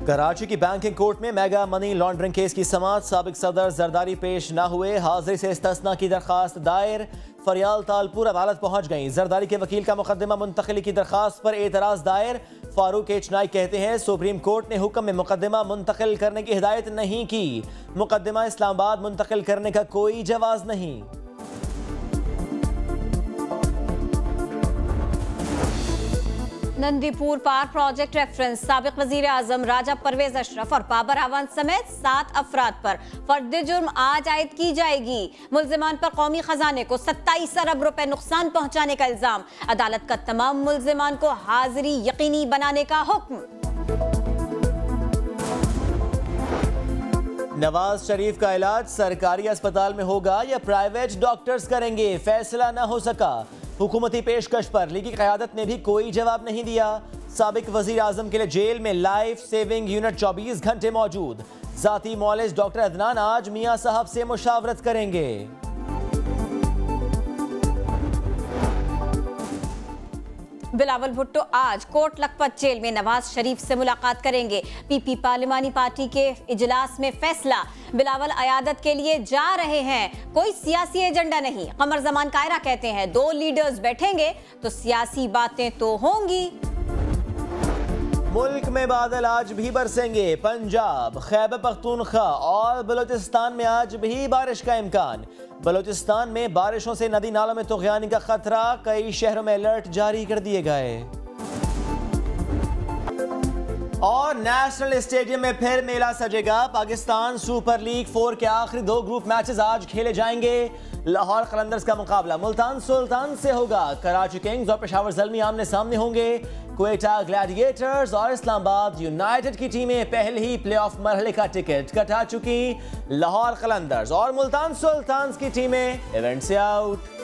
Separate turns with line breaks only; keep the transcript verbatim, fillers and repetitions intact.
कराची की banking court में mega money laundering case की समाअत। साबिक सदर जरदारी पेश न हुए, हाजिरी से इस्तिस्ना की दरखास्त दायर। फरियाल तालपुर अदालत पहुंच गई। जरदारी के वकील का मुकदमा मुंतकिली की दरखास्त पर एतराज दायर। फारूक एच नाइक कहते हैं सुप्रीम कोर्ट ने हुक्म में मुकदमा मुंतकिल करने की हिदायत नहीं की। मुकदमा इस्लामाबाद मुंतकिल करने का कोई जवाज नहीं।
Nandipur power project reference. साबिक वजीर आजम राजा परवेज अशरफ और बाबर आवान समेत सात अफराद पर फर्द जुर्म आज आयद की जाएगी। मुल्जिमान पर कौमी खजाने को सत्ताईस अरब रुपए नुकसान पहुंचाने का इल्जाम। अदालत का तमाम मुल्जिमान को हाजिरी यकीनी बनाने का हुक्म।
नवाज शरीफ का इलाज सरकारी अस्पताल में होगा या प्राइवेट डॉक्टर्स करेंगे, फैसला न हो सका। हुकूमती पेशकश पर लीगी क़यादत ने भी कोई जवाब नहीं दिया। साबिक वजीर आजम के लिए जेल में लाइफ सेविंग यूनिट चौबीस घंटे मौजूद। जाती मौलिज डॉक्टर अदनान आज मियां साहब से मुशावरत करेंगे।
बिलावल भुट्टो आज कोट लखपत जेल में नवाज शरीफ से मुलाकात करेंगे। पीपी पार्लिमानी पार्टी के इजलास में फैसला, बिलावल अयादत के लिए जा रहे हैं, कोई सियासी एजेंडा नहीं। कमर जमान कायरा कहते हैं दो लीडर्स बैठेंगे तो सियासी बातें तो होंगी।
मुल्क में बादल आज भी बरसेंगे। पंजाब, खैबर पख्तूनख्वा और बलूचिस्तान में आज भी बारिश का इम्कान। बलूचिस्तान में बारिशों से नदी नालों में तुग़यानी का खतरा, कई शहरों में अलर्ट जारी कर दिए गए। और नेशनल स्टेडियम में फिर मेला सजेगा। पाकिस्तान सुपर लीग फोर के आखिरी दो ग्रुप मैचेस आज खेले जाएंगे। लाहौर कलंदर्स का मुकाबला मुल्तान सुल्तान से होगा। कराची किंग्स और पेशावर ज़ल्मी आमने सामने होंगे। क्वेटा ग्लैडिएटर्स और इस्लामाबाद यूनाइटेड की टीमें पहले ही प्लेऑफ मरहले का टिकट कटा चुकी। लाहौर कलंदर्स और मुल्तान सुल्तान की टीमें इवेंट से आउट।